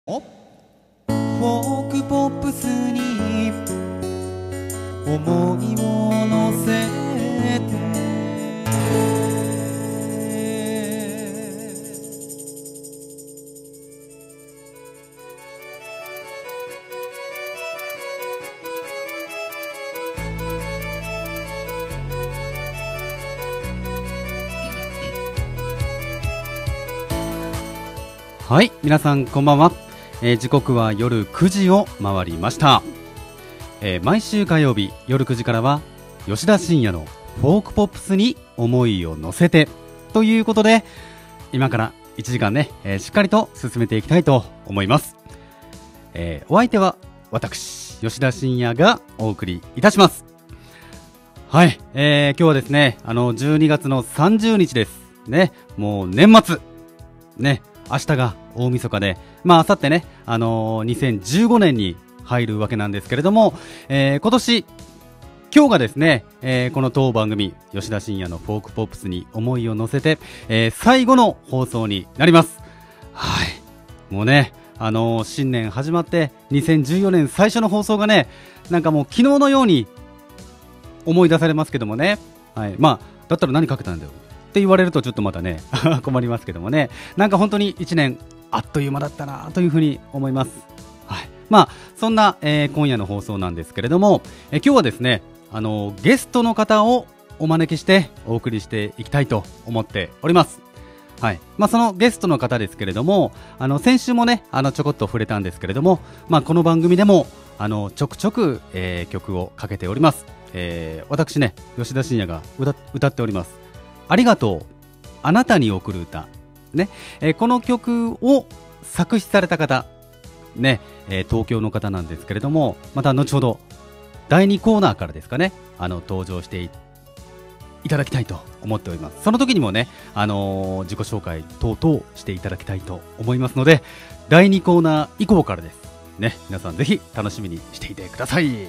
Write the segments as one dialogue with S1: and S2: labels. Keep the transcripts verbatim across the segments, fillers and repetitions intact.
S1: フォークポップスに思いを乗せてはい、皆さんこんばんは。えー、時刻は夜くじを回りました。えー、毎週火曜日夜くじからは吉田信也のフォークポップスに思いを乗せてということで、今からいちじかんね、えー、しっかりと進めていきたいと思います。えー、お相手は私吉田信也がお送りいたします。はい、えー、今日はですね、あのじゅうにがつのさんじゅうにちですね。もう年末ね、明日が大晦日で、まあ明後日ね、あのー、にせんじゅうごねんに入るわけなんですけれども、えー、今年今日がですね、えー、この当番組吉田信也のフォークポップスに思いを乗せて、えー、最後の放送になります。はい、もうね、あのー、新年始まってにせんじゅうよねん最初の放送がね、なんかもう昨日のように思い出されますけどもね、はい、まあだったら何かけたんだよって言われるとちょっとまたね困りますけどもね、なんか本当にいちねんあっという間だったなというふうに思います。はい、まあそんな、えー、今夜の放送なんですけれども、えー、今日はですね、あのー、ゲストの方をお招きしてお送りしていきたいと思っております。はい、まあ、そのゲストの方ですけれども、あの先週もね、あのちょこっと触れたんですけれども、まあ、この番組でもあのちょくちょく、えー、曲をかけております。えー、私ね、吉田信也が 歌, 歌っております。ありがとうあなたに贈る歌、ね、えー、この曲を作詞された方、ね、えー、東京の方なんですけれども、また後ほどだいにコーナーからですかね、あの登場して い, いただきたいと思っております。その時にもね、あのー、自己紹介等々していただきたいと思いますので、だいにコーナー以降からですね。皆さんぜひ楽しみにしていてください。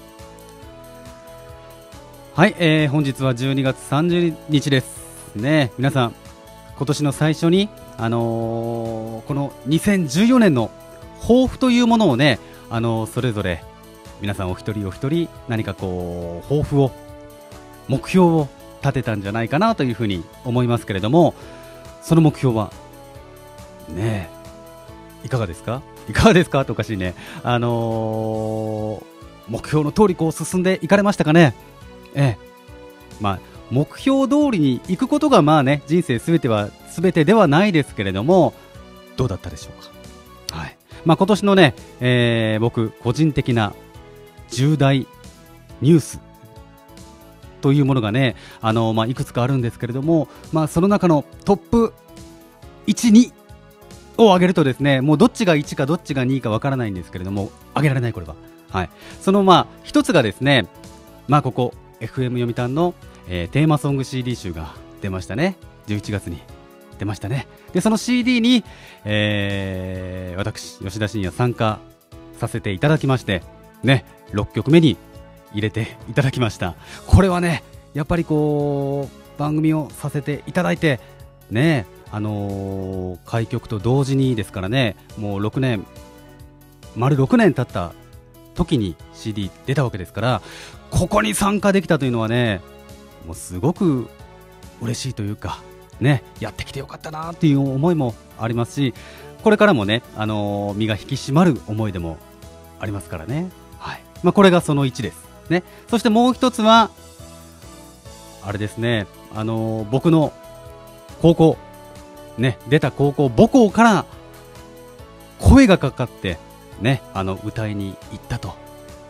S1: はい、えー、本日はじゅうにがつさんじゅうにちですね。皆さん今年の最初に、あのー、このにせんじゅうよねんの抱負というものをね、あのー、それぞれ皆さんお一人お一人何かこう抱負を目標を立てたんじゃないかなというふうに思いますけれども、その目標はねえ、いかがですかいかがですかっておかしいね、あのー、目標の通りこう進んでいかれましたかね。ええ、まあ目標通りに行くことがまあね、人生すべてはすべてではないですけれども、どうだったでしょうか。はい、まあ、今年のね、えー、僕個人的な重大ニュースというものがね、あのーまあ、いくつかあるんですけれども、まあ、その中のトップいち、にを挙げるとですね、もうどっちがいちかどっちがにいかわからないんですけれども、挙げられない、これは。はい、そのまあ一つがですね、まあ、ここ エフエム 読谷のえー、テーマソング シーディー 集が出ましたね。じゅういちがつに出ましたね。でその シーディー に、えー、私吉田信也参加させていただきましてね、ろっきょくめに入れていただきました。これはね、やっぱりこう番組をさせていただいてね、あのー、開局と同時にですからね、もうろくねん丸ろくねん経った時に シーディー 出たわけですから、ここに参加できたというのはね、もうすごく嬉しいというかね、やってきてよかったなっていう思いもありますし、これからもね、あのー、身が引き締まる思いでもありますからね。はい、まあ、これがそのいちですね。そしてもう一つはあれですね、あのー、僕の高校ね、出た高校母校から声がかかってね、あの歌いに行ったと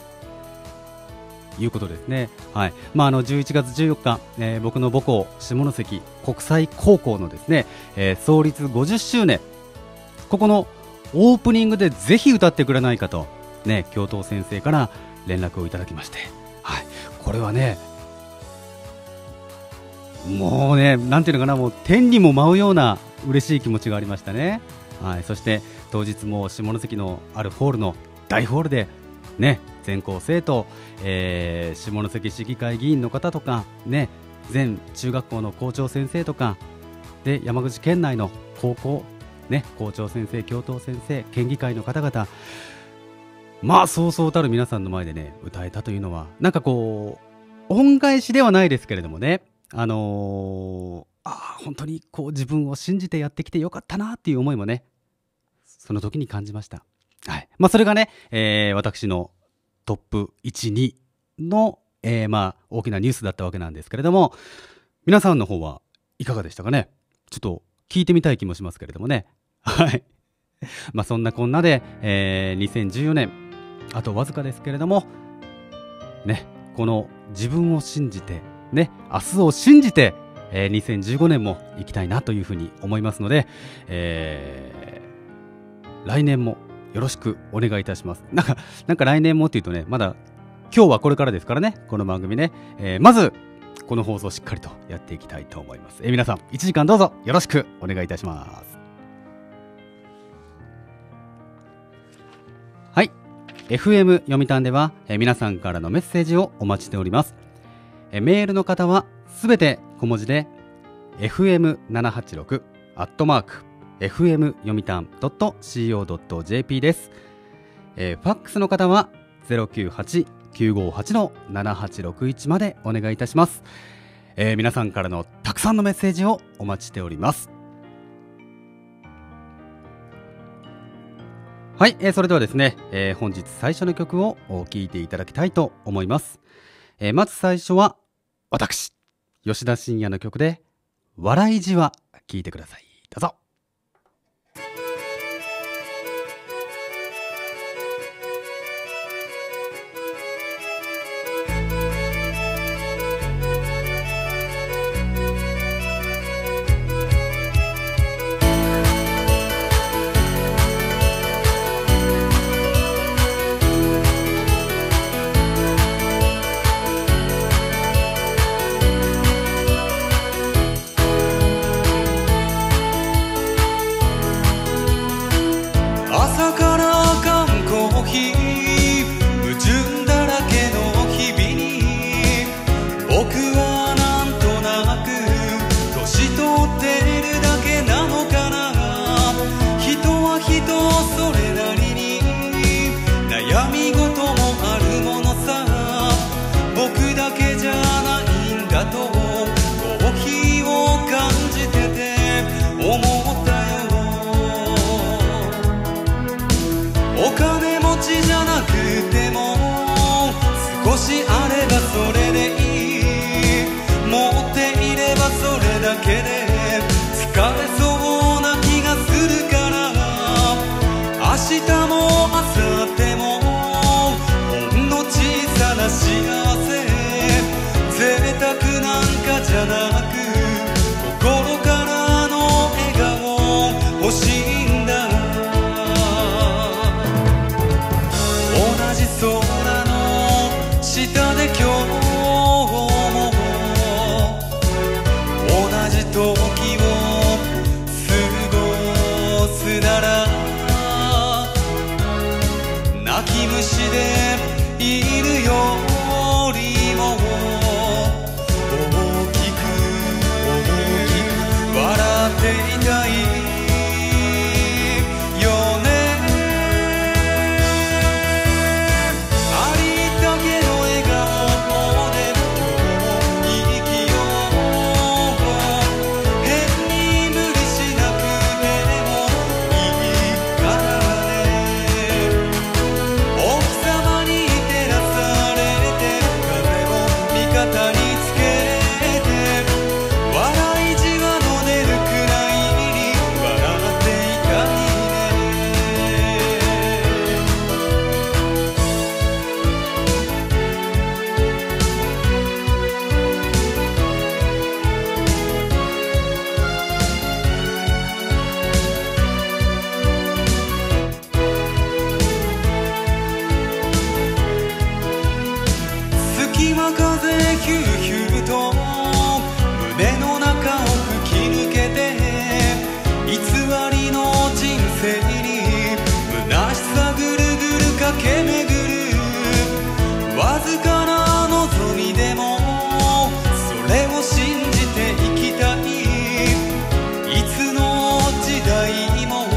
S1: いうことですね。はい、まあ、あのじゅういちがつじゅうよっか、えー、僕の母校下関国際高校のですね、えー、創立ごじゅっしゅうねん、ここのオープニングでぜひ歌ってくれないかとね、教頭先生から連絡をいただきまして、はい、これはね、もうね、なんていうのかな、もう天にも舞うような嬉しい気持ちがありましたね。はい、そして当日も下関のあるホールの大ホールでね、全校生徒、えー、下関市議会議員の方とかね、全中学校の校長先生とかで山口県内の高校ね、校長先生、教頭先生、県議会の方々、まあそうそうたる皆さんの前でね歌えたというのは、なんかこう恩返しではないですけれどもね、あのー、あ本当にこう自分を信じてやってきてよかったなっていう思いもね、その時に感じました。はい。まあそれがね、えー、私のトップいち、にの、えー、まあ大きなニュースだったわけなんですけれども、皆さんの方はいかがでしたかね。ちょっと聞いてみたい気もしますけれどもね。はい。まあそんなこんなで、えー、にせんじゅうよねんあとわずかですけれどもね、この自分を信じてね、明日を信じて、えー、にせんじゅうごねんも行きたいなというふうに思いますので、えー、来年もよろしくお願いいたします。なんかなんか来年もっていうとね、まだ今日はこれからですからね、この番組ね、えー、まずこの放送をしっかりとやっていきたいと思います。えー、皆さんいちじかんどうぞよろしくお願いいたします。はい、 エフエム 読谷では、えー、皆さんからのメッセージをお待ちしております。えー、メールの方はすべて小文字で エフエムななはちろく アットマーク エフエム 読谷 ドット シーオー ドット ジェーピー です。えー、ファックスの方は ゼロきゅうはち きゅうごはち ななはちろくいち までお願いいたします。えー、皆さんからのたくさんのメッセージをお待ちしております。はい、えー、それではですね、えー、本日最初の曲を聴いていただきたいと思います。えー、まず最初は私吉田信也の曲で笑いじわ、聴いてください。どうぞ。
S2: いつの時代も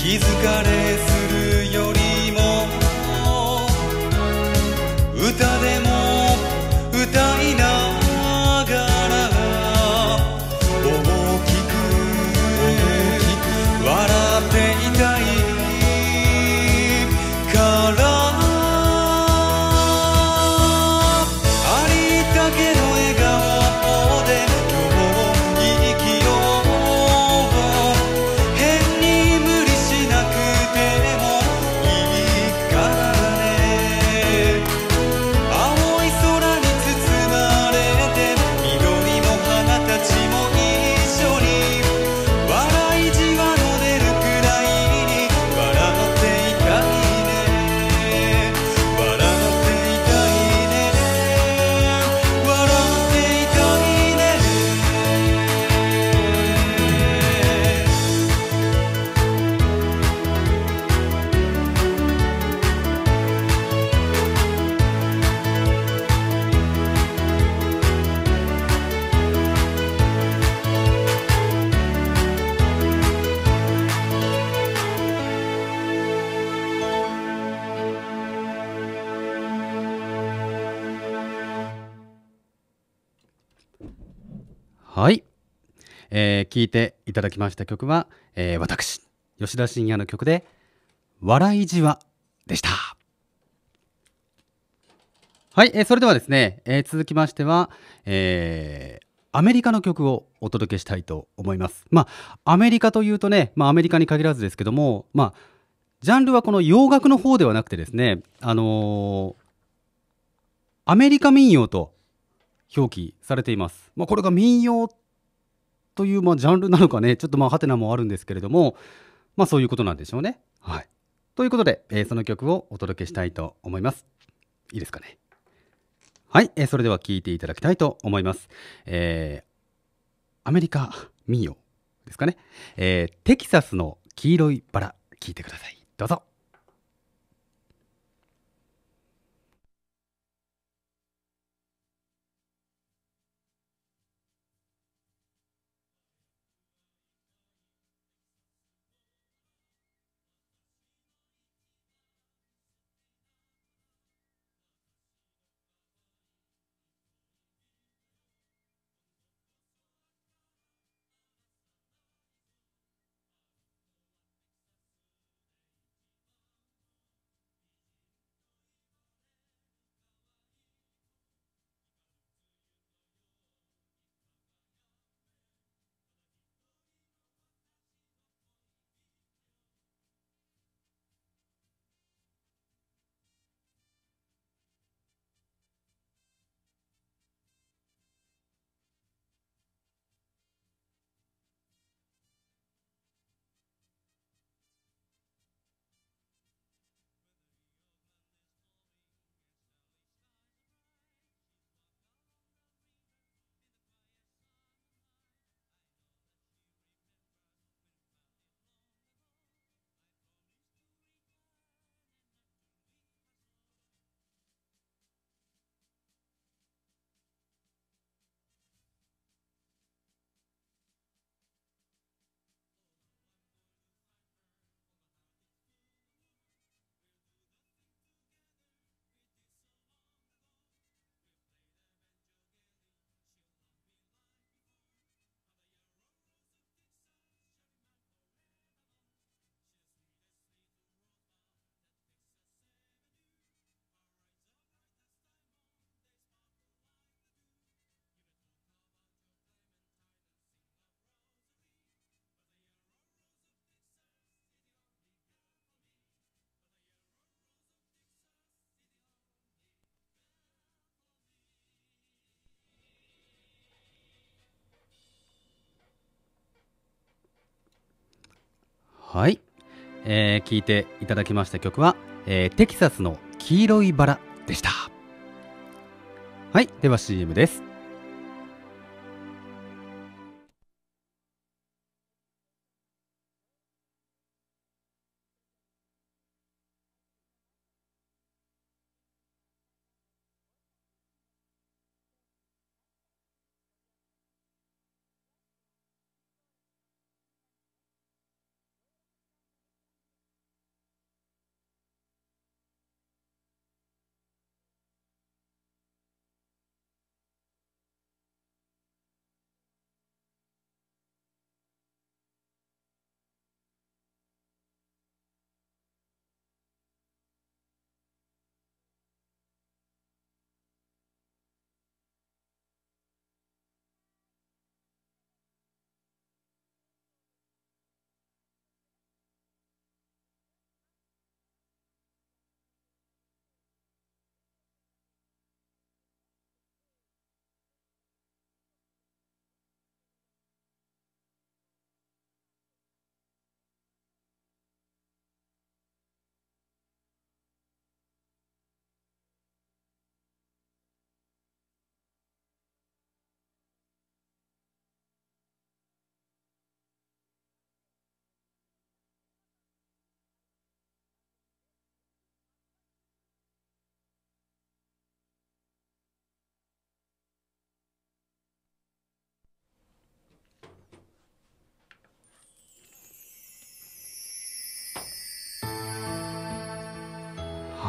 S2: 気づかれするよりも歌でも歌いながら大きく笑っていたいからありったけの笑顔で今日生きよう変に無理しなくてもいいからね青い空に包まれて緑の花たちも一緒に笑いじわの出るくらいに笑っていたいね笑っていたいね笑っていたいね
S1: はい、えー、聞いていただきました曲は、えー、私吉田信也の曲で笑いじわでした。はい、えー、それではですね、えー、続きましては、えー、アメリカの曲をお届けしたいと思います。まあアメリカというとね、まあ、アメリカに限らずですけども、まあジャンルはこの洋楽の方ではなくてですね、あのー、アメリカ民謡と表記されています。まあ、これが民謡というまあジャンルなのかね、ちょっとまあハテナもあるんですけれども、まあそういうことなんでしょうね。はい。ということで、えーその曲をお届けしたいと思います。いいですかね。はい、えーそれでは聴いていただきたいと思います。えーアメリカ民謡ですかね。えーテキサスの黄色いバラ、聴いてください。どうぞ。はい、えー、聴いていただきました曲は、えーテキサスの黄色いバラでした。はい、では シーエム です。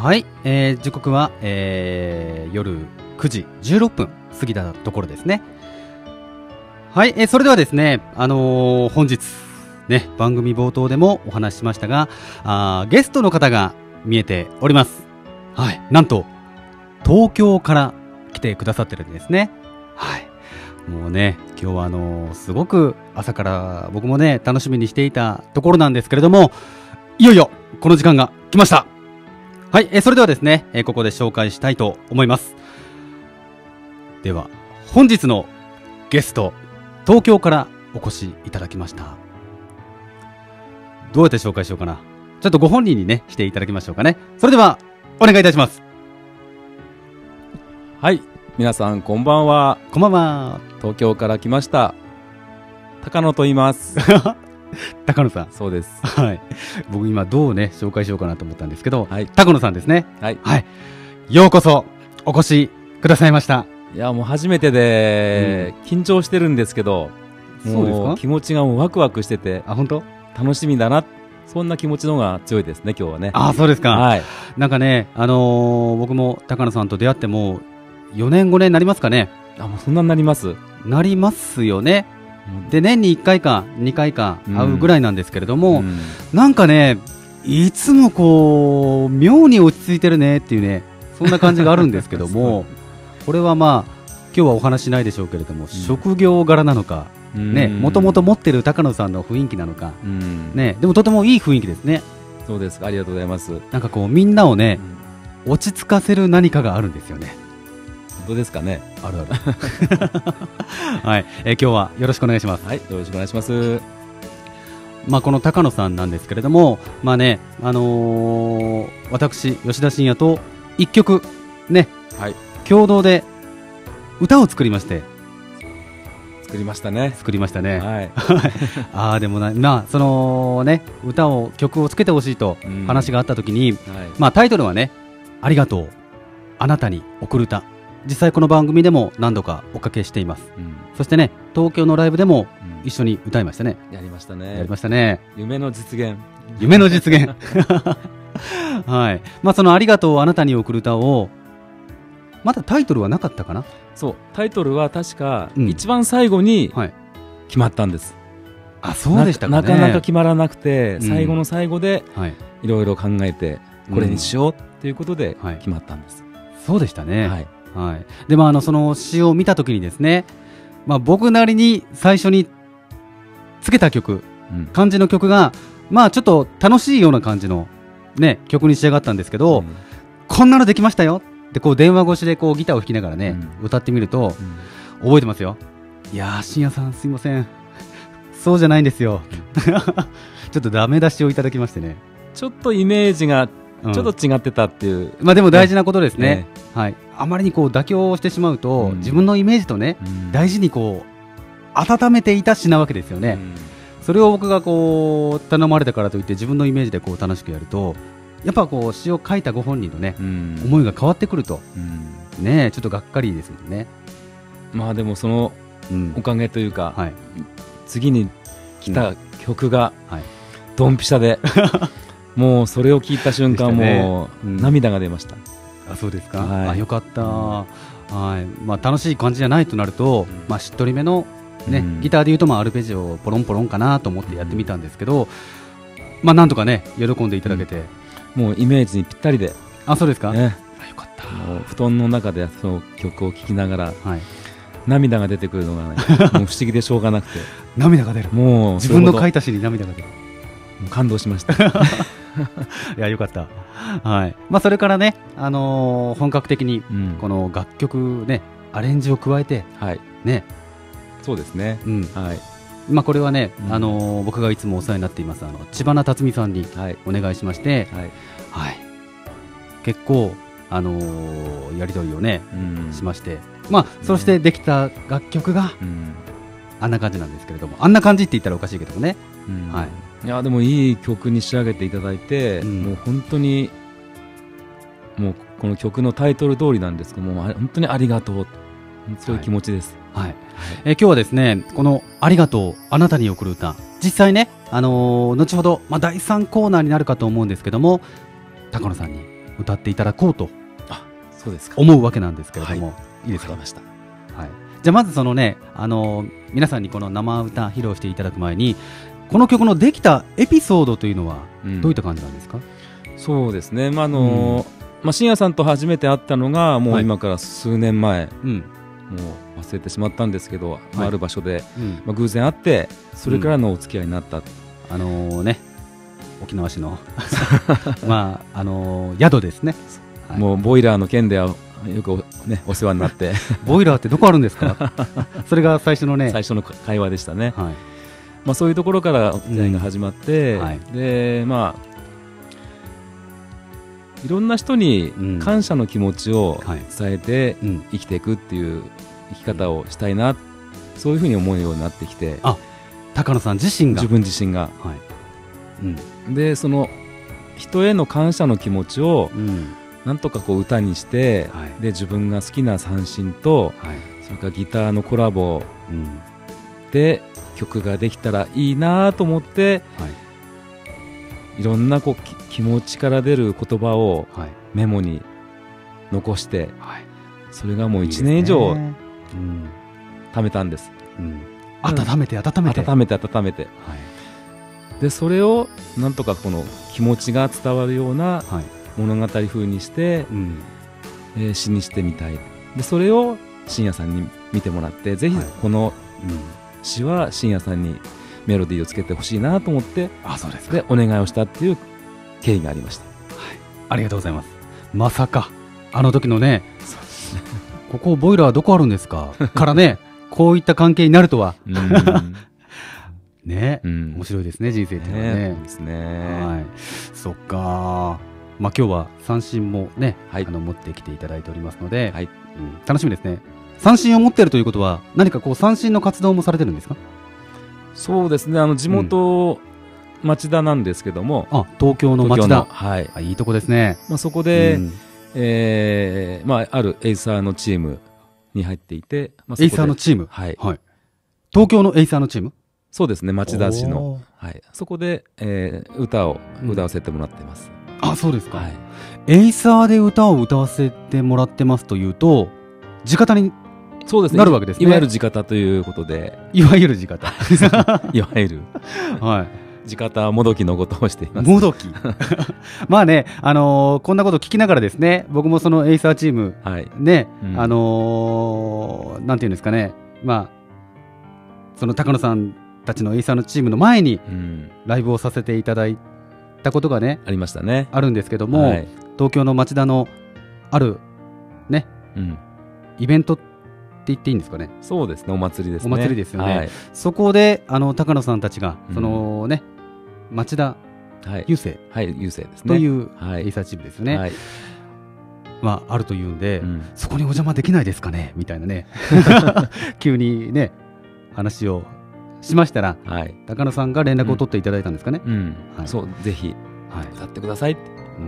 S1: はい、えー、時刻は、えー、夜くじじゅうろっぷん過ぎたところですね。はい、えー、それではですね、あのー、本日ね、番組冒頭でもお話ししましたが、あゲストの方が見えております。はい、なんと東京から来てくださってるんですね。はい、もうね、今日はあのー、すごく朝から僕もね楽しみにしていたところなんですけれども、いよいよこの時間が来ました。はい、えー、それではですね、えー、ここで紹介したいと思います。では本日のゲスト、東京からお越しいただきました。どうやって紹介しようかな。ちょっとご本人にねしていただきましょうかね。それではお願いいたします。
S3: はい、皆さんこんばんは。
S1: こんばんは。
S3: 東京から来ました高野と言います
S1: 高野さん。
S3: そうです。
S1: はい、僕今どうね紹介しようかなと思ったんですけど、はい、高野さんですね。
S3: はい、
S1: はい、ようこそお越しくださいました。
S3: いやもう初めてで、うん、緊張してるんですけど、
S1: そうですか？
S3: 気持ちがもうワクワクしてて、
S1: あ、本当？
S3: 楽しみだな、そんな気持ちの方が強いですね今日はね。
S1: あ、そうですか。
S3: はい、
S1: なんかね、あのー、僕も高野さんと出会ってもよねんごねんになりますかね。
S3: あ、もうそんなになります
S1: なりますよね。で年にいっかいかにかいか会うぐらいなんですけれども、うん、なんかねいつもこう妙に落ち着いてるねっていうね、そんな感じがあるんですけどもこれはまあ今日はお話しないでしょうけれども、うん、職業柄なのか、ね、もともと持ってる高野さんの雰囲気なのか、うん、ね、でもとてもいい雰囲気ですね。
S3: そうですか、ありがとうございます。
S1: なんかこうみんなをね、うん、落ち着かせる何かがあるんですよね。
S3: どうですかね。
S1: あるあるはい、えー、今日はよろしくお願いします。
S3: はい、よろしくお願いします。
S1: まあ、この高野さんなんですけれども、まあね、あのー、私吉田信也と一曲ね、はい、共同で歌を作りまして
S3: 作りましたね
S1: 作りましたね、
S3: はい、
S1: ああでもな、まあそのね、歌を曲をつけてほしいと話があったときに、うん、はい、まあ、タイトルはね、ありがとうあなたに贈る歌。実際この番組でも何度かおかけしています、うん、そしてね、東京のライブでも一緒に歌いましたね、
S3: うん、やりましたね
S1: やりましたね。
S3: 夢の実現
S1: 夢の実現はい、まあ、そのありがとうあなたに贈る歌を、まだタイトルはなかったかな。
S3: そう、タイトルは確か一番最後に決まったんです、
S1: うん、はい、あ、そうでしたかね。
S3: な, なかなか決まらなくて、最後の最後でいろいろ考えてこれにしようということで決まったんです、
S1: うん、はい、そうでしたね、
S3: はい
S1: はい、でもあのその詩を見たときにですね、まあ、僕なりに最初につけた曲、うん、感じの曲が、まあちょっと楽しいような感じの、ね、曲に仕上がったんですけど、うん、こんなのできましたよってこう電話越しでこうギターを弾きながらね、うん、歌ってみると、うん、覚えてますよ。いやー、信也さんすいません、そうじゃないんですよちょっとダメ出しをいただきましてね、
S3: ちょっとイメージがちょっと違ってたっていう、
S1: うん、まあでも大事なことですね、ね、はい、あまりにこう妥協してしまうと、うん、自分のイメージとね、うん、大事にこう温めていた詩なわけですよね、うん、それを僕がこう頼まれたからといって自分のイメージでこう楽しくやると、やっぱこう詩を書いたご本人のね、うん、思いが変わってくると、うん、ね、ちょっとがっかりですもんね。
S3: まあでもそのおかげというか、うん、はい、次に来た曲がドンピシャで、もうそれを聞いた瞬間、ね、もう涙が出ました。
S1: あ、そうですか、
S3: はい、
S1: あ、よかった、うん、はい、まあ、楽しい感じじゃないとなると、うん、まあ、しっとりめの、ね、うん、ギターでいうとまあアルペジオポロンポロンかなと思ってやってみたんですけど、うん、まあ、なんとかね喜んでいただけて、
S3: うん、もうイメージにぴったりで。
S1: あ、そうですか、
S3: ね、
S1: あ、よかった。
S3: もう布団の中でその曲を聴きながら、はい、涙が出てくるのが、ね、もう不思議でしょうがなくて
S1: 涙が出る、もう自分の書いた詩に涙が出る、
S3: もう感動しました
S1: いや、よかった、はい、まあ、それからね、あのー、本格的にこの楽曲ね、うん、アレンジを加えて、はい、ね、
S3: そうですね、うん、はい、
S1: まあ、これはね、うん、あのー、僕がいつもお世話になっていますあの知花辰巳さんにお願いしまして、はいはいはい、結構、あのー、やり取りをね、うん、しまして、まあ、そしてできた楽曲が、うん、あんな感じなんですけれども、あんな感じって言ったらおかしいけどもね、うん、はい、
S3: いやでもいい曲に仕上げていただいて、うん、もう本当にもうこの曲のタイトル通りなんですけども、本当にありがとう、そういう気持ちです、
S1: はいはい、えー、今日はですね、このありがとうあなたに贈る歌、実際ね、あのー、後ほど、まあ、だいさんコーナーになるかと思うんですけども、高野さんに歌っていただこうと
S3: そうですか
S1: 思うわけなんですけれども、
S3: はい、
S1: いいですか。
S3: わかりました。
S1: はい、じゃあまずそのね、あのー、皆さんにこの生歌披露していただく前にこの曲のできたエピソードというのはどういった感じなんですか。
S3: うん、そうですね、まああのーうんまあ、信也さんと初めて会ったのがもう今から数年前、はいうん、もう忘れてしまったんですけど、はいまあ、ある場所で、うんまあ、偶然会ってそれからのお付き合いになった、うん、
S1: あのー、ね沖縄市のまああのー、宿ですね、
S3: はい、もうボイラーの件ではよく お,、ね、お世話になって
S1: ボイラーってどこあるんですかそれが最初のね
S3: 最初の会話でしたね、はいまあ、そういうところからお付き合いが始まって、うんはい、でまあいろんな人に感謝の気持ちを伝えて生きていくっていう生き方をしたいな、そういうふうに思うようになってきて、
S1: あ、高野さん自身が
S3: 自分自身が、はいうん、でその人への感謝の気持ちを、うんなんとかこう歌にして、はい、で自分が好きな三線と、はい、それからギターのコラボで曲ができたらいいなと思って、はい、いろんなこう気持ちから出る言葉をメモに残して、はい、それがもういちねん以上いい、ねうん、貯めたんです、
S1: うん、温めて温めて
S3: 温めて温めて、はい、でそれをなんとかこの気持ちが伝わるような、はい物語風にして、うんえー、詩にしてみたいでそれを信也さんに見てもらってぜひこの詩は信也さんにメロディーをつけてほしいなと思って
S1: あそうです
S3: でお願いをしたっていう経緯がありました、はい、
S1: ありがとうございます。まさかあの時のねそうですねここボイラーどこあるんですかからねこういった関係になるとはうんね、うん、面白いですね人生っていうのはね、
S3: ねですね
S1: はい、そっかまあ、今日は三振もね、はい、あの持ってきていただいておりますので、はいうん、楽しみですね。三振を持っているということは何かこう三振の活動もされてるんですか。
S3: そうですねあの地元、うん、町田なんですけども
S1: あ東京の町田
S3: はい、
S1: あいいとこですね、
S3: まあ、そこで、うんえーまあ、あるエイサーのチームに入っていて、まあ、そこで
S1: エイサーのチーム、
S3: はい
S1: はい、東京のエイサーのチーム
S3: そうですね町田市の、はい、そこで、えー、歌を歌わせてもらってます、
S1: うん、あそうですか、はい、エイサーで歌を歌わせてもらってますというと地方に
S3: そうですね、
S1: なるわけですね。
S3: いわゆる地方ということで
S1: いわゆる地方
S3: いわゆる、
S1: はい、
S3: 地方もどきのことをしています。
S1: もどきまあね、あのー、こんなこと聞きながらですね僕もそのエイサーチーム、はい、ね、うん、あのー、なんていうんですかねまあその高野さんたちのエイサーのチームの前にライブをさせていただいたことがね、
S3: うん、ありましたね
S1: あるんですけども、はい、東京の町田のあるね、うん、イベントって言っていいんですかね。
S3: そうですねお祭りですね。
S1: お祭りですよね、はい、そこであの高野さんたちが、うん、そのね町田郵政、
S3: はい、はい、郵政ですね
S1: というエイサーチームですよね、はいまあ、あるというんで、うん、そこにお邪魔できないですかねみたいなね急にね話をしましたら、はい、高野さんが連絡を取っていただいたんですかね、
S3: うんうんはい、そうぜひ、はい、歌ってくださいって、うんうん、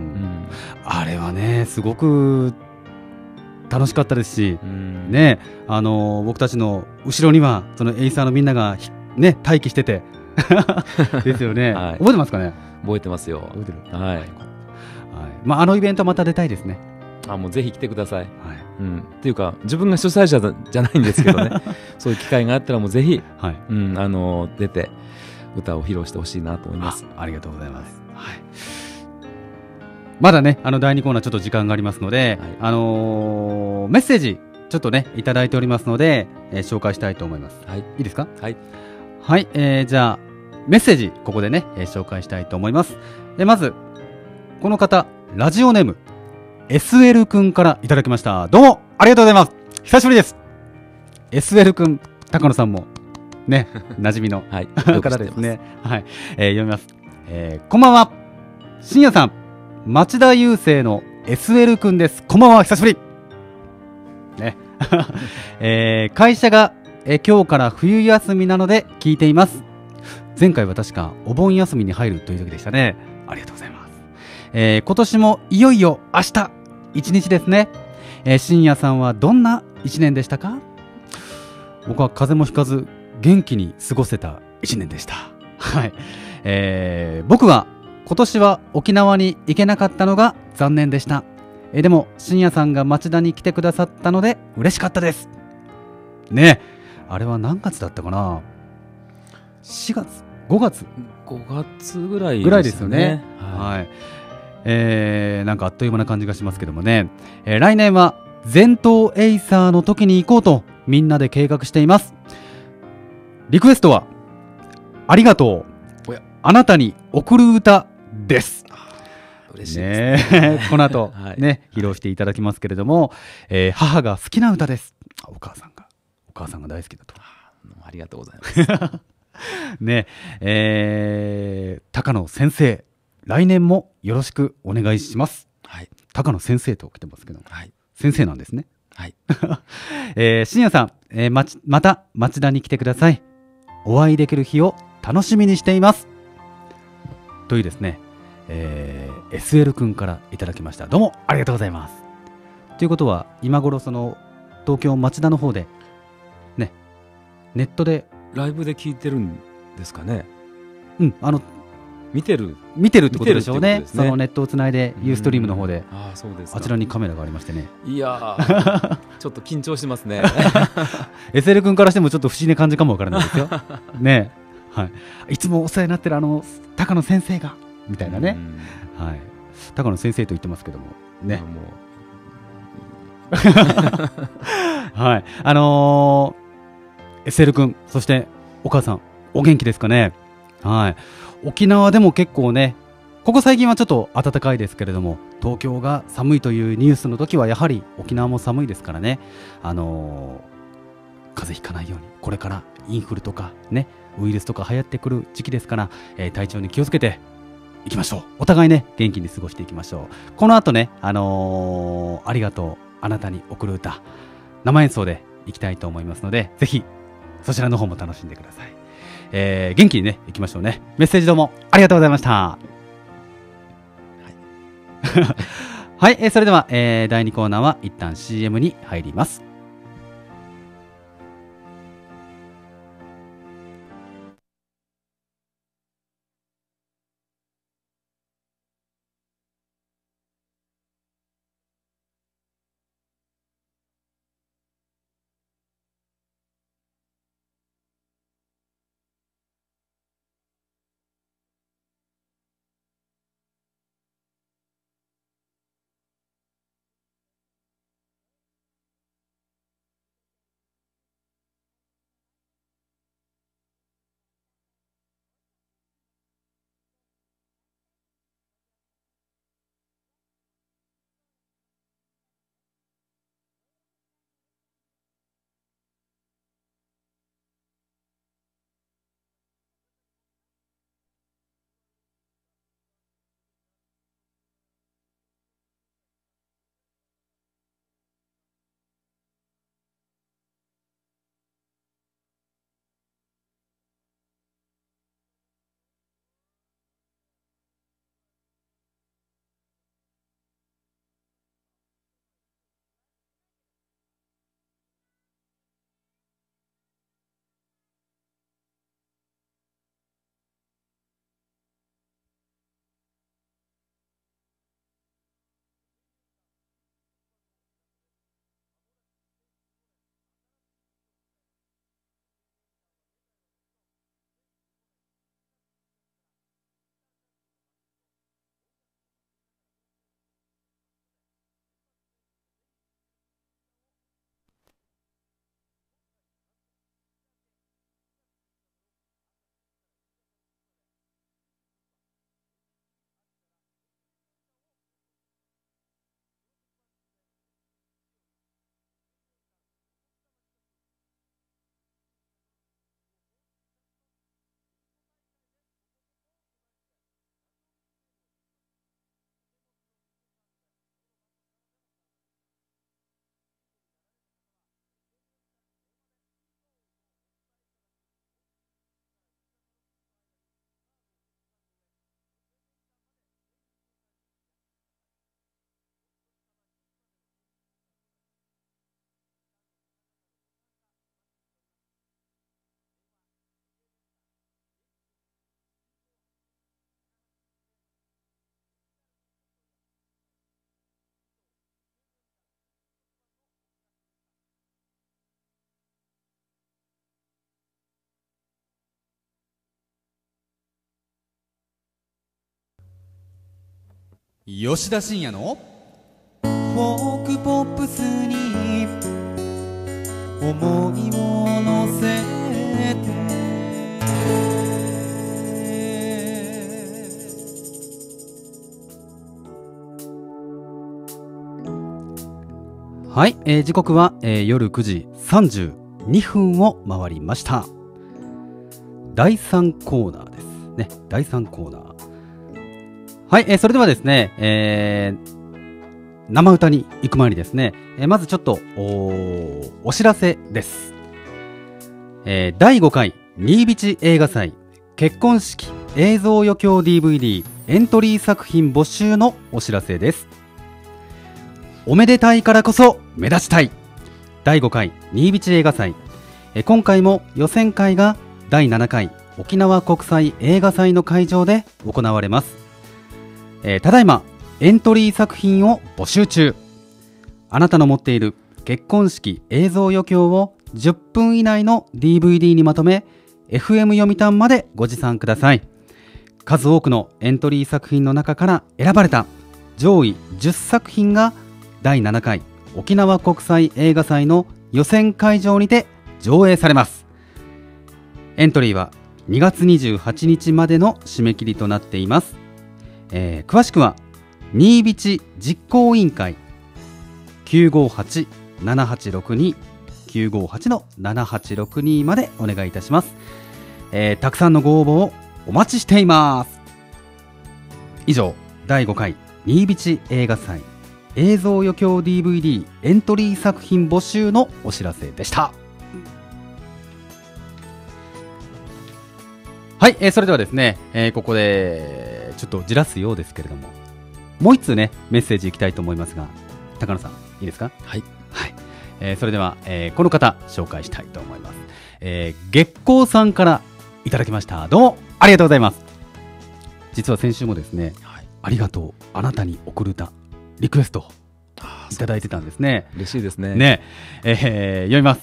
S1: あれはねすごく楽しかったですし、うんね、あのー、僕たちの後ろにはそのエイサーのみんなが、ね、待機しててですよね、はい、覚えてますかね。
S3: 覚えてますよ。
S1: 覚えてる、
S3: はいはい
S1: まあ、あのイベントまた出たいですね。
S3: あもうぜひ来てください、はいうん、っていうか自分が主催者じゃないんですけどねそういう機会があったらもうぜひ、はいうん、あの出て歌を披露してほしいなと思います。
S1: あ, ありがとうございます、はい、まだねあのだいにコーナーちょっと時間がありますので、はいあのー、メッセージちょっとねいただいておりますので、えー、紹介したいと思います、はい、いいですか。
S3: はい、
S1: はいえー、じゃあメッセージここでね、えー、紹介したいと思います。えー、まずこの方ラジオネームエスエル 君からいただきました。どうもありがとうございます。久しぶりです。 エスエル 君高野さんもね馴染みの、はい、方ですね、はいえー、読みます、えー、こんばんは深夜さん町田郵政の エスエル 君です。こんばんは久しぶりね、えー、会社が、えー、今日から冬休みなので聞いています。前回は確かお盆休みに入るという時でしたね。ありがとうございます。えー、今年もいよいよ明日一日ですね。えー、深夜さんはどんな一年でしたか。僕は風邪もひかず元気に過ごせた一年でした。はい、えー、僕は今年は沖縄に行けなかったのが残念でした。えでも深夜さんが町田に来てくださったので嬉しかったですね。あれは何月だったかな。しがつごがつ
S3: ごがつぐらいですね。
S1: ぐらいですよね。
S3: はい、
S1: はい、えー、なんかあっという間な感じがしますけどもね、えー、来年は全島エイサーの時に行こうとみんなで計画しています。リクエストはありがとうあなたに送る歌です。
S3: 嬉しいですね。
S1: ねこの後、
S3: はい、
S1: ね披露していただきますけれども、えー、母が好きな歌です。お母さんがお母さんが大好きだと。
S3: ありがとうございます
S1: ねえー、高野先生来年もよろしくお願いします。
S3: はい、
S1: 高野先生と来てますけど、
S3: はい、
S1: 先生なんですね。
S3: はい、
S1: えー、深夜さん、えー、まちまた町田に来てください。お会いできる日を楽しみにしていますというですね、えー、エスエル 君からいただきました。どうもありがとうございます。ということは今頃その東京町田の方でねネットで
S3: ライブで聞いてるんですかね。
S1: うんあの
S3: 見てる
S1: 見てるってことでしょう ね,
S3: ね
S1: そのネットをつないでユーストリームの方で、
S3: あ, そうです
S1: あちらにカメラがありましてね。
S3: いやーちょっと緊張してますね
S1: エスエル 君からしてもちょっと不思議な感じかもわからないですよね、はい、いつもお世話になってるあの高野先生がみたいなね、はい、高野先生と言ってますけどもねもうはいあのー、エスエル 君そしてお母さんお元気ですかね。はい沖縄でも結構ねここ最近はちょっと暖かいですけれども東京が寒いというニュースの時はやはり沖縄も寒いですからね、あのー、風邪ひかないようにこれからインフルとかねウイルスとか流行ってくる時期ですから、えー、体調に気をつけていきましょう。お互いね元気に過ごしていきましょう。この後ね、あのー、ありがとうあなたに送る歌生演奏でいきたいと思いますのでぜひそちらの方も楽しんでください。えー、元気にねいきましょうね。メッセージどうもありがとうございました。はい、はい、えー、それでは、えー、だいにコーナーは一旦 シーエム に入ります。 吉田信也の
S2: フォークポップスに思いを乗せて
S1: はい、えー、時刻は、えー、夜くじさんじゅうにふんを回りました。だいさんコーナーですね。だいさんコーナー。はい、えー、それではですね、えー、生歌に行く前にですね、えー、まずちょっと お, お知らせです。えー、だいごかい新ビ映画祭結婚式映像余興 ディーブイディー エントリー作品募集のお知らせです。おめでたいからこそ目立ちたいだいごかい新ビ映画祭、え今回も予選会がだいななかい沖縄国際映画祭の会場で行われます。えー、ただいまエントリー作品を募集中。あなたの持っている結婚式映像余興をじゅっぷん以内の ディーブイディー にまとめ エフエム 読谷までご持参ください。数多くのエントリー作品の中から選ばれた上位じゅっさくひんがだいななかい沖縄国際映画祭の予選会場にて上映されます。エントリーはにがつにじゅうはちにちまでの締め切りとなっています。えー、詳しくは新ビ実行委員会 きゅうごはち ななはちろくに きゅうごはち ななはちろくに までお願いいたします。えー、たくさんのご応募をお待ちしています。以上、だいごかい新ビ映画祭映像余興 ディーブイディー エントリー作品募集のお知らせでした。はい、えー、それではですね、えー、ここでちょっとじらすようですけれども、もう一通ねメッセージいきたいと思いますが、高野さんいいですか？
S3: はい、
S1: はい、えー、それでは、えー、この方紹介したいと思います。えー、月光さんからいただきました。どうもありがとうございます。実は先週もですね、はい、ありがとうあなたに送る歌リクエストいただいてたんですね。
S3: 嬉しいですね。
S1: ね、えー、読みます。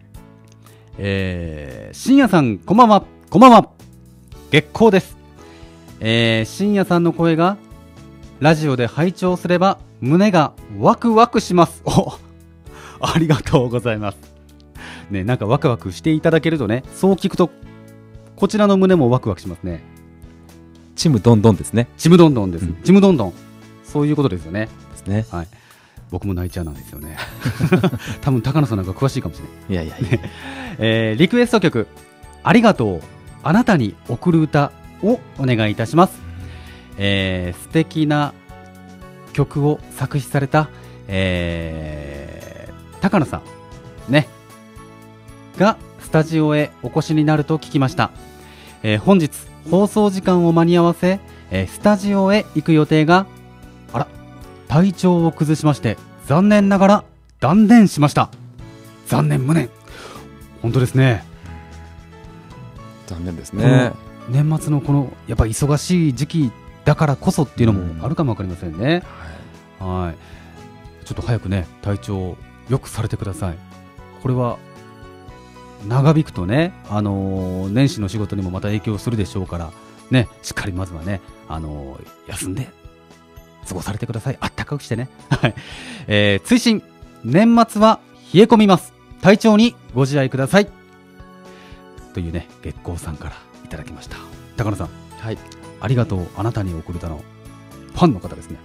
S1: えー、深夜さんこんばんは。こんばんは。月光です。えー、深夜さんの声がラジオで拝聴すれば胸がワクワクします。お、ありがとうございます。ね、なんかワクワクしていただけるとね、そう聞くとこちらの胸もワクワクしますね。
S3: ちむどんどんですね。
S1: ちむどんどんです。
S3: うん、
S1: ちむどんどん。そういうことですよね。
S3: ですね。
S1: はい。僕も泣いちゃうなんですよね。多分高野さんなんか詳しいかもしれない。
S3: いやいやいや。
S1: えー、リクエスト曲ありがとうあなたに送る歌をお願いいたします。えー、素敵な曲を作詞された、えー、高野さんねがスタジオへお越しになると聞きました。えー、本日放送時間を間に合わせ、えー、スタジオへ行く予定があら体調を崩しまして残念ながら断念しました。残念無念。本当ですね。
S3: 残念ですね。
S1: 年末のこのやっぱり忙しい時期だからこそっていうのもあるかもわかりませんね。うん、はい、はい、ちょっと早くね体調よくされてください。これは長引くとね、あのー、年始の仕事にもまた影響するでしょうからね、しっかりまずはね、あのー、休んで過ごされてください。あったかくしてね。はい、えー、追伸、年末は冷え込みます。体調にご自愛くださいというね、月光さんからいただきました。高野さん、
S3: はい、
S1: ありがとうあなたに送る歌のファンの方ですね。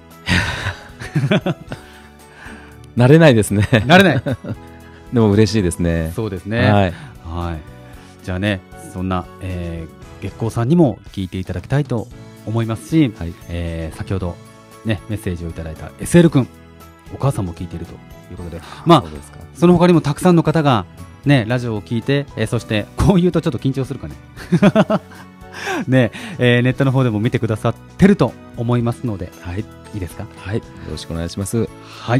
S3: 慣れないですね。
S1: 慣れない
S3: でも嬉しいですね。
S1: そうですね。
S3: はい、
S1: はい、じゃあね、そんな、えー、月光さんにも聞いていただきたいと思いますし、はい、えー、先ほどねメッセージをいただいた エスエル 君、お母さんも聞いているということで、まあ そ, その他にもたくさんの方がねラジオを聞いて、えー、そしてこう言うとちょっと緊張するかねね、えー、ネットの方でも見てくださってると思いますので、はい、いいですか？
S3: はい、よろしくお願いします。
S1: はい、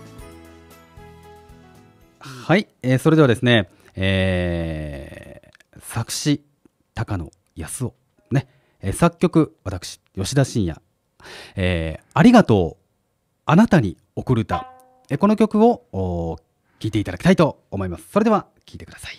S1: はい、えー、それではですね、えー、作詞高野康夫ね、えー、作曲私吉田信也、えー、ありがとうあなたに送る歌、えー、この曲を聴いていただきたいと思います。それでは聴いてください。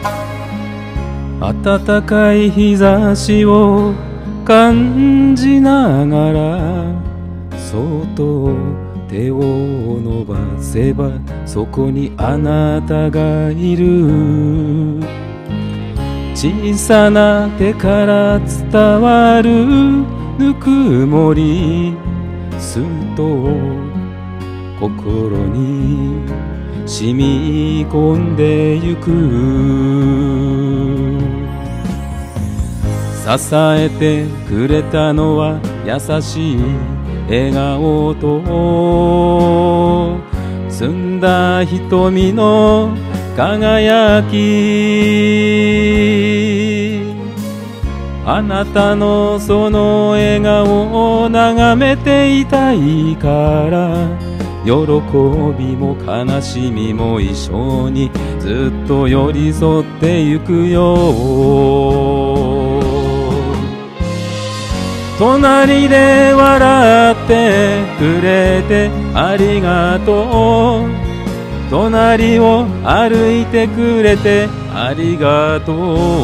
S3: 暖かい日差しを感じながらそっと手を伸ばせばそこにあなたがいる。小さな手から伝わるぬくもり、すっと心に染み込んでゆく。支えてくれたのは優しい笑顔と澄んだ瞳の輝き。あなたのその笑顔を眺めていたいから、喜びも悲しみも一緒にずっと寄り添ってゆくよ。隣で笑ってくれてありがとう。隣を歩いてくれてありがとう。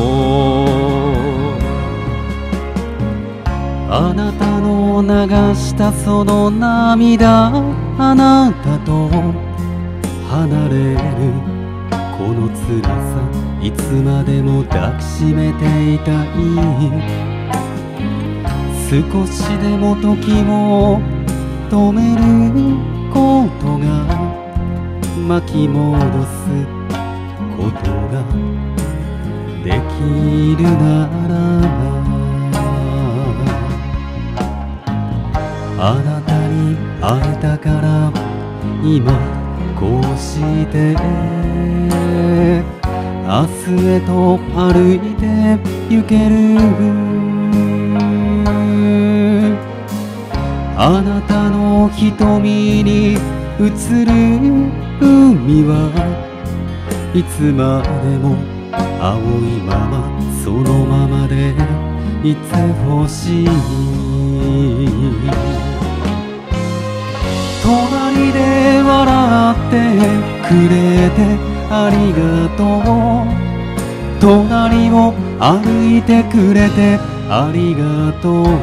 S1: あなたの流したその涙、あなたと離れるこの辛さ、いつまでも抱きしめていたい。少しでも時を止めることが、巻き戻すことができるならば、あなたに会えたから今こうして明日へと歩いて行ける。あなたの瞳に映る海はいつまでも青いまま、そのままでいてほしい。隣で笑ってくれてありがとう。隣を歩いてくれてありがとう。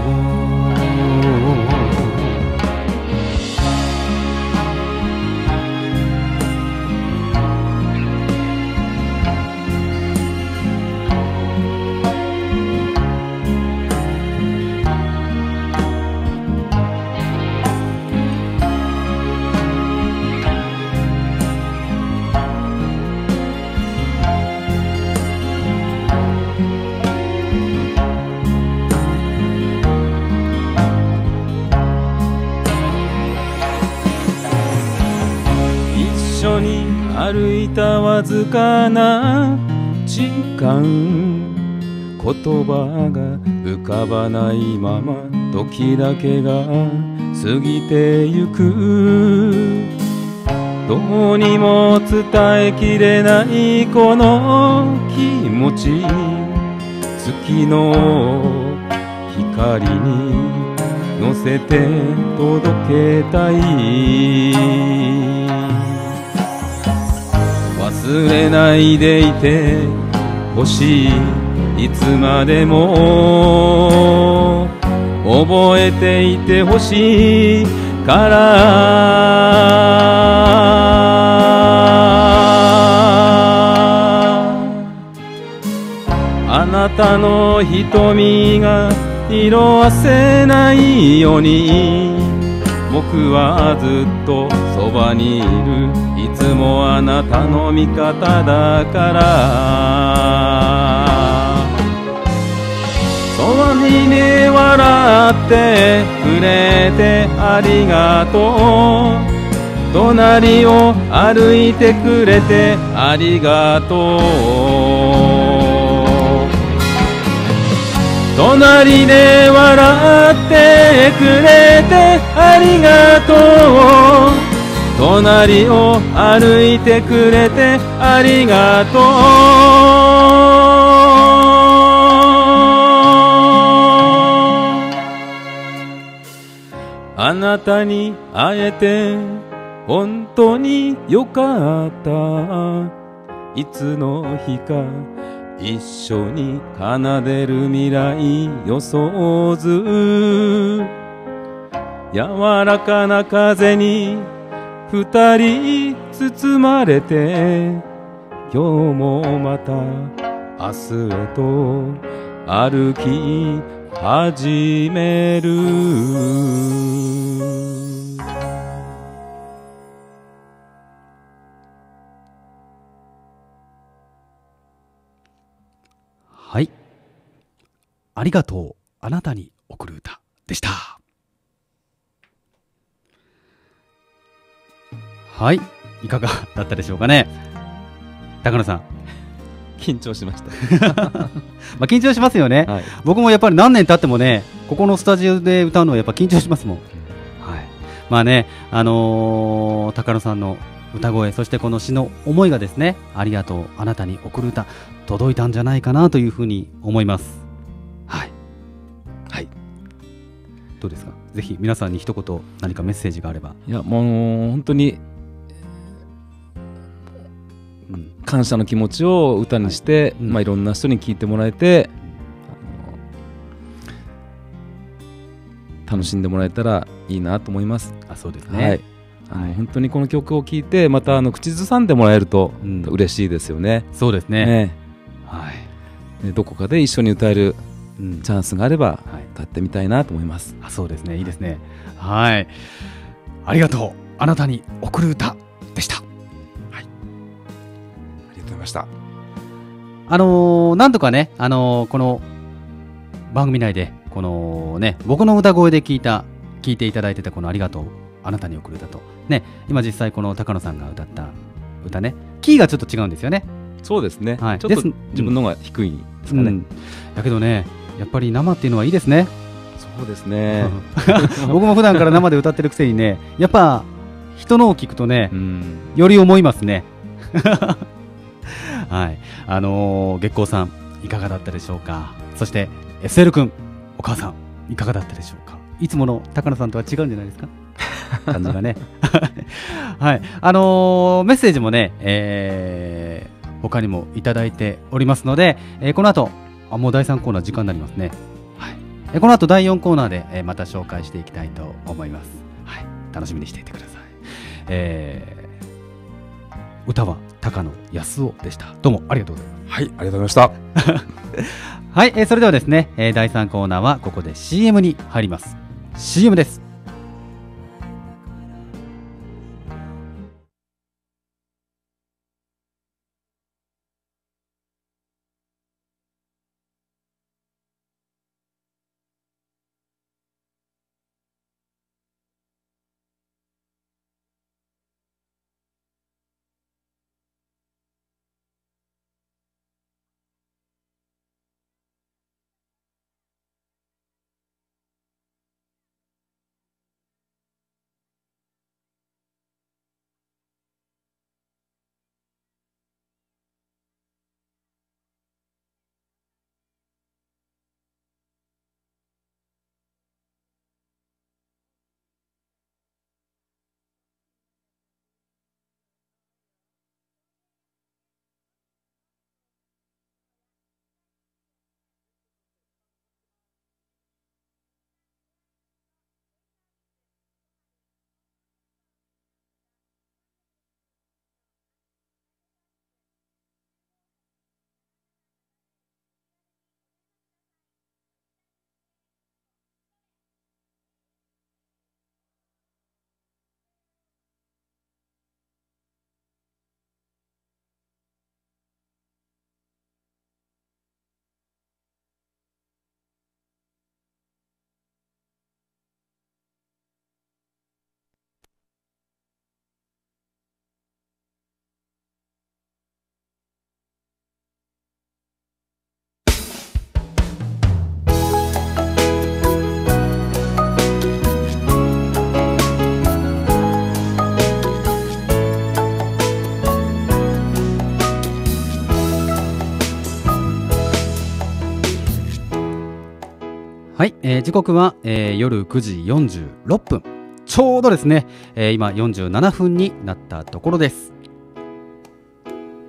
S3: 一緒に歩いたわずかな時間、言葉が浮かばないまま時だけが過ぎてゆく。どうにも伝えきれないこの気持ち、月の光に乗せて届けたい。忘れないでいてほしい、いつまでも覚えていてほしいから。あなたの瞳が色あせないように、僕はずっとそばにいる。いつもあなたの味方だから。そばにね笑ってくれてありがとう。隣を歩いてくれてありがとう。隣で笑ってくれてありがとう。隣を歩いてくれてありがとう。あなたに会えて本当によかった。 いつの日か一緒に奏でる未来予想図、柔らかな風に二人包まれて、今日もまた明日へと歩き始める。
S1: はい、ありがとうあなたに贈る歌でした。はい、いかがだったでしょうかね。高野さん、
S3: 緊張しました
S1: まあ緊張しますよね、はい、僕もやっぱり何年経ってもね、ここのスタジオで歌うのはやっぱ緊張しますもん、うん、はい、まあね、あのー、高野さんの歌声、そしてこの詩の思いがですね、ありがとうあなたに贈る歌、届いたんじゃないかなというふうに思います。はい、はい、どうですか、ぜひ皆さんに一言何かメッセージがあれば。
S3: いや、もう本当に感謝の気持ちを歌にして、はい、うん、まあ、いろんな人に聞いてもらえて、あの楽しんでもらえたらいいなと思います。
S1: あ、そうですね、はい、
S3: あの本当にこの曲を聴いてまたあの口ずさんでもらえると嬉しいですよね、
S1: うん、そうですね、
S3: ね、はい、でどこかで一緒に歌えるチャンスがあれば歌ってみたいなと思います、
S1: うん、あ、そうですね、いいですね、はい、ありがとうあなたに贈る歌でした。
S3: ました。
S1: あのー、なんとかね、あのー、この番組内でこのね、僕の歌声で聞いた聞いていただいてたこのありがとうあなたに贈る歌とね、今実際この高野さんが歌った歌ね、キーがちょっと違うんですよね。
S3: そうですね、はい、ちょっと自分の方が低いですかね、うん、
S1: だけどね、やっぱり生っていうのはいいですね。
S3: そうですね
S1: 僕も普段から生で歌ってるくせにね、やっぱ人のを聞くとね、うん、より思いますねはい、あのー、月光さんいかがだったでしょうか。そして エスエル 君、お母さんいかがだったでしょうか。いつもの高野さんとは違うんじゃないですか感じがねはい、あのー、メッセージもね、えー、他にもいただいておりますので、えー、この後あもうだいさんコーナー時間になりますね、はい、えー、この後だいよんコーナーで、えー、また紹介していきたいと思います、はい、楽しみにしていてください。えー歌は高野康夫でした。どうもありがとうございます。
S3: はい、ありがとうございました
S1: はい、えー、それではですね、えー、だいさんコーナーはここで シーエム に入ります。 シーエム です。はい、えー、時刻は、えー、夜くじよんじゅうろっぷん、ちょうどですね、えー、今よんじゅうななふんになったところです。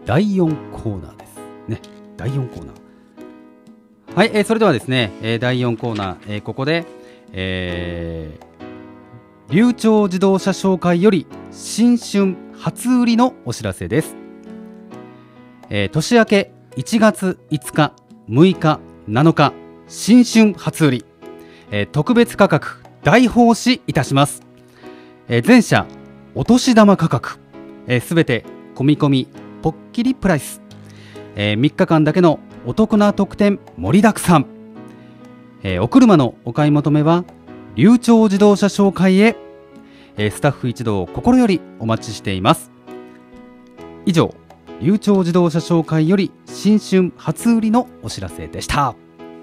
S1: だいよんコーナーですね。だいよんコーナー。はい、えー、それではですね、えー、だいよんコーナー、えー、ここで、えー、流暢自動車紹介より新春初売りのお知らせです。えー、年明けいちがついつか、むいか、なのか、新春初売り、えー、特別価格大奉仕いたします。えー、全車お年玉価格、えー、全て込み込みポッキリプライス、えー、みっかかんだけのお得な特典盛りだくさん、えー、お車のお買い求めは流暢自動車紹介へ、えー、スタッフ一同心よりお待ちしています。以上、流暢自動車紹介より新春初売りのお知らせでした。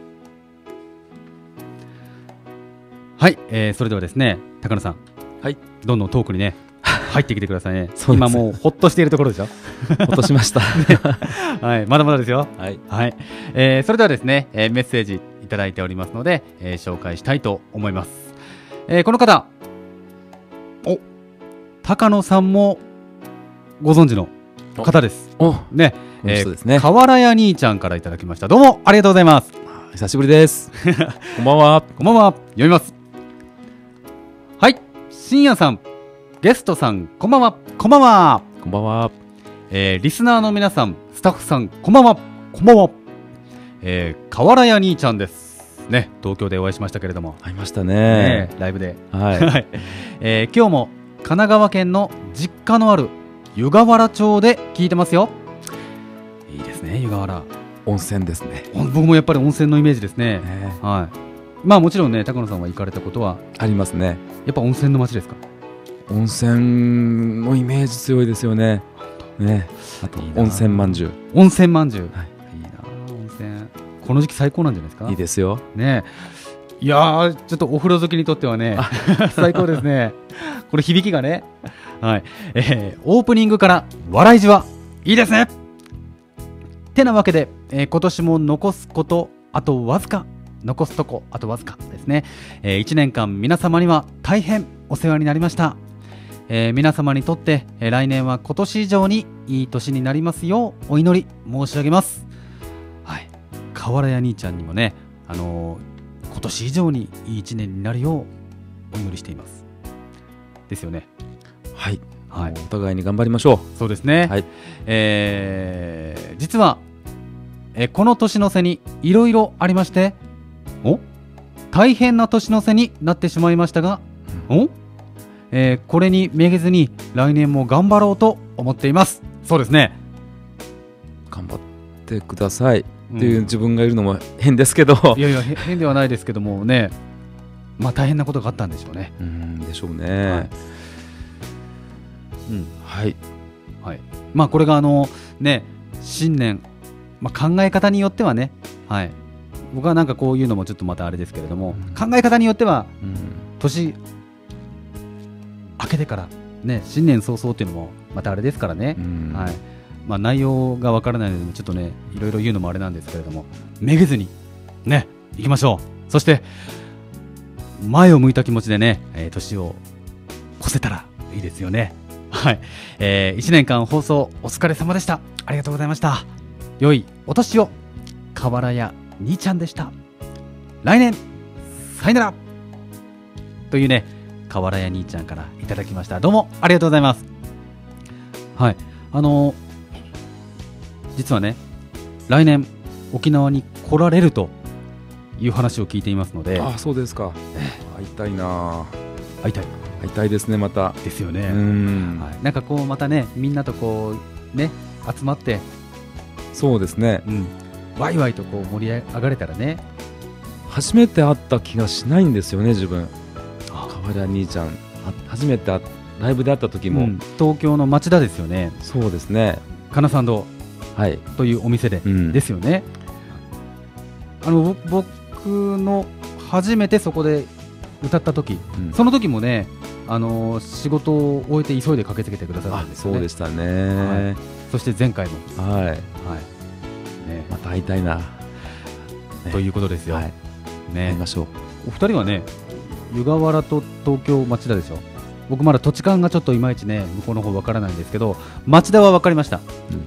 S1: はい、えー、それではですね、高野さん、
S3: はい、
S1: どんどんトークにね入ってきてくださいね。
S3: 今
S1: もうほっとしているところでしょ。
S3: ほっとしました、
S1: ね、はい、まだまだですよ。
S3: はい、
S1: はい、えー、それではですね、えー、メッセージいただいておりますので、えー、紹介したいと思います。えー、この方、お、高野さんもご存知の方です。
S3: お、
S1: ね、
S3: えー、ですね。
S1: 河原屋兄ちゃんからいただきました。どうもありがとうございます。
S3: 久しぶりです。こんばんは。
S1: こんばんは。読みます。はい、深夜さん、ゲストさん、こんばんは。こんばんは。
S3: こんばんは。
S1: えー、リスナーの皆さん、スタッフさん、こんばんは。こんばんは。えー、河原屋兄ちゃんです。ね、東京でお会いしましたけれども。
S3: 会いましたね。
S1: ね、ライブで。
S3: はい。
S1: えー、今日も神奈川県の実家のある湯河原町で聞いてますよ。いいですね、湯河原。
S3: 温泉ですね。
S1: 僕もやっぱり温泉のイメージですね。
S3: ね、
S1: はい。まあもちろんね、高野さんは行かれたことは
S3: ありますね。
S1: やっぱ温泉の街ですか？
S3: 温泉のイメージ強いですよね。ね。あと温泉まんじゅう。
S1: 温泉まんじゅう。
S3: はい。
S1: いいな、温泉。この時期最高なんじゃないですか？
S3: いいですよ。
S1: ね。いやー、ちょっとお風呂好きにとってはね最高ですね。これ響きがね。はい。えー、オープニングから笑いじわいいですね。てなわけで、えー、今年も残すことあとわずか、残すとこあとわずかですね。えー、いちねんかん皆様には大変お世話になりました。えー、皆様にとって、えー、来年は今年以上にいい年になりますようお祈り申し上げます。はい、河原屋兄ちゃんにもね、あのー、今年以上にいいいちねんになるようお祈りしていますですよね。
S3: はい、
S1: はい、
S3: お互いに頑張りましょ
S1: う。そうですね。
S3: はい、
S1: えー、実は、えー、この年の瀬にいろいろありまして、お大変な年の瀬になってしまいましたが、おえー、これにめげずに来年も頑張ろうと思っています。そうですね、
S3: 頑張ってくださいっていう自分がいるのも変ですけど、
S1: うん、いやいや変ではないですけどもね、まあ大変なことがあったんでしょうね。
S3: うんでしょうね。はい、
S1: うん、
S3: はい、
S1: はい、まあこれがあのね、新年、まあ、考え方によってはね、はい、僕はなんかこういうのもちょっとまたあれですけれども、うん、考え方によっては、うん、年明けてからね、新年早々っていうのもまたあれですからね、うん、はい、まあ、内容がわからないのでちょっとね、いろいろ言うのもあれなんですけれども、めげずにね行きましょう。そして前を向いた気持ちでね、えー、年を越せたらいいですよね。はい、えー、いちねんかん放送お疲れ様でした。ありがとうございました。良いお年を。河原屋兄ちゃんでした。来年さよならというね、河原屋兄ちゃんからいただきました。どうもありがとうございます。はい、あのー、実はね、来年沖縄に来られるという話を聞いていますので。
S3: あ、そうですか。会いたいな。
S1: 会いたい
S3: 会いたいですね。また
S1: ですよね。
S3: うん、
S1: はい、なんかこうまたね、みんなとこうね集まって、
S3: そうですね、
S1: うん、ワイワイとこう盛り上がれたらね。
S3: 初めて会った気がしないんですよね、自分。河原兄ちゃん初めてライブで会った時も、うん、
S1: 東京の町田ですよね。
S3: そうですね、
S1: かなさん堂、はい、というお店で、うん、ですよね。あの僕の初めてそこで歌った時、うん、その時もね、あのー、仕事を終えて急いで駆けつけてくださったんですよね。
S3: そうでしたね、はい、
S1: そして前回も、
S3: はいはい、
S1: ね、
S3: また会いたいな、ね、
S1: ということですよ、はい、ね、
S3: 会いましょう。
S1: お二人はね、湯河原と東京町田でしょ。僕まだ土地勘がちょっといまいちね、向こうの方わからないんですけど、町田はわかりました、うん、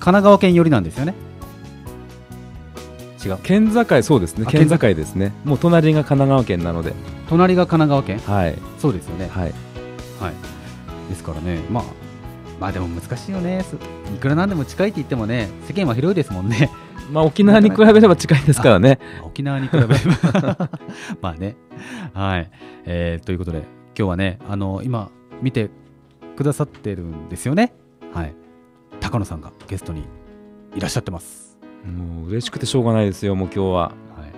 S1: 奈川県寄りなんですよね。違う、
S3: 県境、そうですね、県境ですね。もう隣が神奈川県なので。
S1: 隣が神奈川県、
S3: はい、
S1: そうですよね。
S3: はい、
S1: はい、ですからね、まあまあでも難しいよね。いくらなんでも近いって言ってもね、世間は広いですもんね。
S3: まあ沖縄に比べれば近いですからね。
S1: 沖縄に比べればまあね、はい、えー、ということで今日はね、あの今見てくださってるんですよね。はい、高野さんがゲストにいらっしゃってます。
S3: もう嬉しくてしょうがないですよ、もう今日は。はい、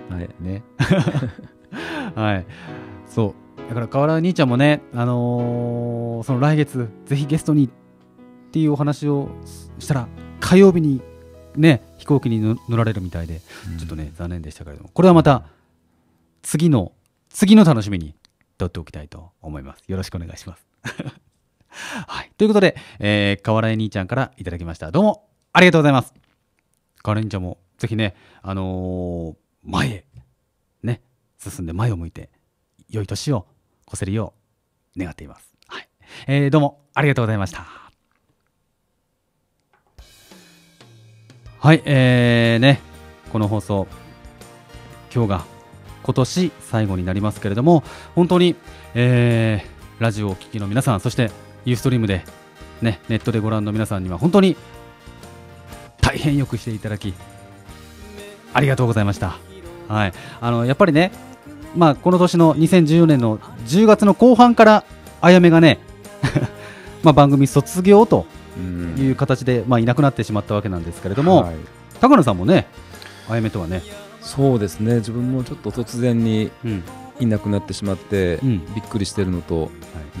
S3: はい、ね
S1: はい、そうだから河原兄ちゃんもね、あのー、その来月ぜひゲストにっていうお話をしたら火曜日にね飛行機に乗られるみたいで、ちょっとね残念でしたけれども、これはまた次の次の楽しみにとっておきたいと思います。よろしくお願いしますはい、ということで、えー、河原兄ちゃんからいただきました。どうもありがとうございます。河原兄ちゃんもぜひね、あのー、前へね進んで前を向いて良い年を越せるよう願っています。はい、えー、どうもありがとうございました。はい、えーね、この放送今日が今年最後になりますけれども、本当に、えー、ラジオをお聞きの皆さん、そしてユーストリームで、ね、ネットでご覧の皆さんには本当に大変よくしていただきありがとうございました。はい、あのやっぱりね、まあ、この年のにせんじゅうよねんのじゅうがつの後半からあやめがねまあ番組卒業という形で、まあ、いなくなってしまったわけなんですけれども、はい、高野さんもね、あやめとはね。
S3: そうですね、自分もちょっと突然にいなくなってしまって、うん、びっくりしてるのと、はい、うん、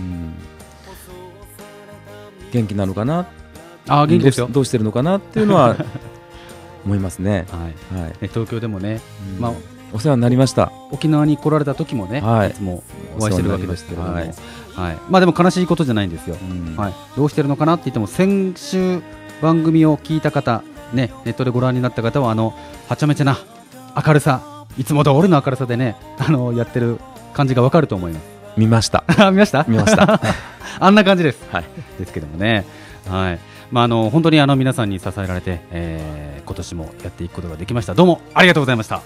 S3: 元気なのかな、
S1: あ元気ですよ、
S3: どうしてるのかなっていうのは思いますね。
S1: はいはい、東京でもね、うん、まあ、
S3: お世話になりました。
S1: 沖縄に来られた時もね、はい、いつもお会いしてるわけですけれども、はいはい、まあでも悲しいことじゃないんですよ。うん、はい、どうしてるのかなって言っても、先週番組を聞いた方、ね、ネットでご覧になった方は、あのはちゃめちゃな明るさ、いつも通りの明るさでね、あのやってる感じがわかると思います。
S3: 見ました
S1: 見ました
S3: 見ました
S1: あんな感じです、
S3: はい、
S1: ですけどもね、はい、まあ、あの本当にあの皆さんに支えられて、えー、今年もやっていくことができました。どうもありがとうございました。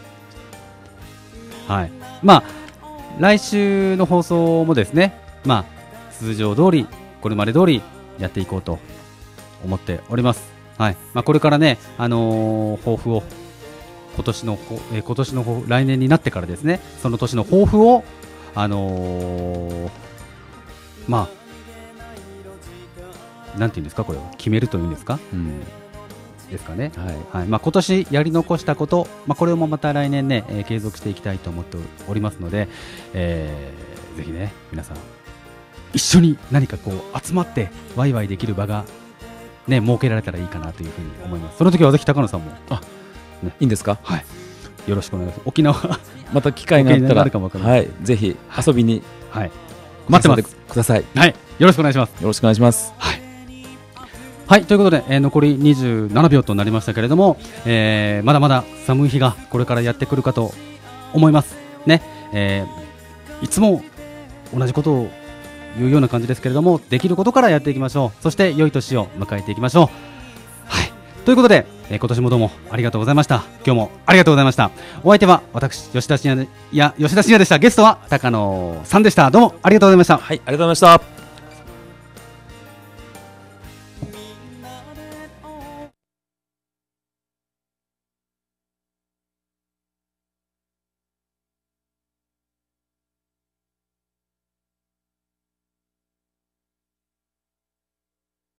S1: はい、まあ来週の放送もですね、まあ通常通りこれまで通りやっていこうと思っております。はい、まあ、これからね、あのー、抱負を今年の、えー、今年の来年になってからですね、その年の抱負をあのー、まあなんていうんですか、これを決めるというんですか、うん、ですかね。はいはい、まあ、今年やり残したこと、まあ、これもまた来年ね、えー、継続していきたいと思っておりますので、えー、ぜひね皆さん一緒に何かこう集まってワイワイできる場がね設けられたらいいかなというふうに思います。その時はぜひ高野さんも、あ、
S3: ね、いいんですか。
S1: はい、よろしくお願いします。沖縄
S3: また機会があったら、はい、ぜひ遊びに、
S1: はい、待ってます
S3: ください。
S1: はい、よろしくお願いします。
S3: よろしくお願いします。
S1: はい、はい、ということで、えー、残りにじゅうななびょうとなりましたけれども、えー、まだまだ寒い日がこれからやってくるかと思いますね。えー、いつも同じことを言うような感じですけれども、できることからやっていきましょう。そして良い年を迎えていきましょう。はい、ということで、えー、今年もどうもありがとうございました。今日もありがとうございました。お相手は私吉田信也、いや吉田信也でした。ゲストは高野さんでした。どうもありがとうございました。
S3: はい、ありがとうございました。